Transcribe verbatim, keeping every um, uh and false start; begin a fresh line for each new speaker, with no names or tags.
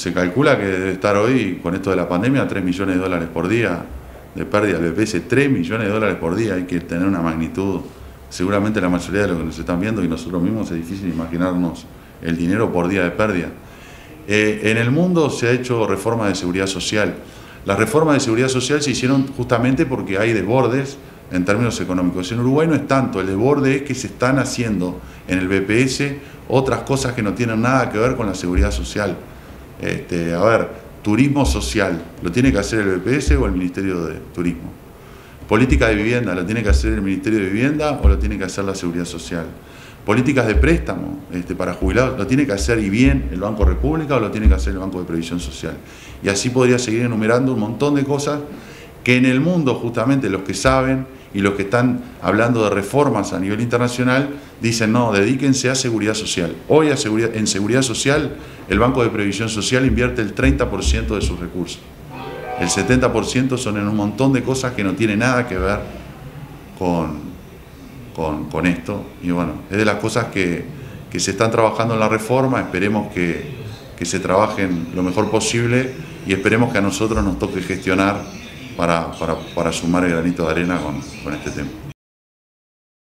se calcula que debe estar hoy, con esto de la pandemia, a tres millones de dólares por día de pérdida del B P S, tres millones de dólares por día. Hay que tener una magnitud, seguramente la mayoría de los que nos están viendo y nosotros mismos es difícil imaginarnos el dinero por día de pérdida. Eh, en el mundo se ha hecho reforma de seguridad social. Las reformas de seguridad social se hicieron justamente porque hay desbordes en términos económicos. En Uruguay no es tanto, el desborde es que se están haciendo en el B P S otras cosas que no tienen nada que ver con la seguridad social. Este, a ver, turismo social, ¿lo tiene que hacer el B P S o el Ministerio de Turismo? Política de vivienda, ¿lo tiene que hacer el Ministerio de Vivienda o lo tiene que hacer la Seguridad Social? Políticas de préstamo este, para jubilados, ¿lo tiene que hacer y bien el Banco República o lo tiene que hacer el Banco de Previsión Social? Y así podría seguir enumerando un montón de cosas que en el mundo justamente los que saben y los que están hablando de reformas a nivel internacional dicen no, dedíquense a seguridad social. Hoy a seguridad, en seguridad social el Banco de Previsión Social invierte el treinta por ciento de sus recursos. El setenta por ciento son en un montón de cosas que no tienen nada que ver con, con, con esto. Y bueno, es de las cosas que, que se están trabajando en la reforma. Esperemos que, que se trabajen lo mejor posible y esperemos que a nosotros nos toque gestionar para, para, para sumar el granito de arena con, con este tema.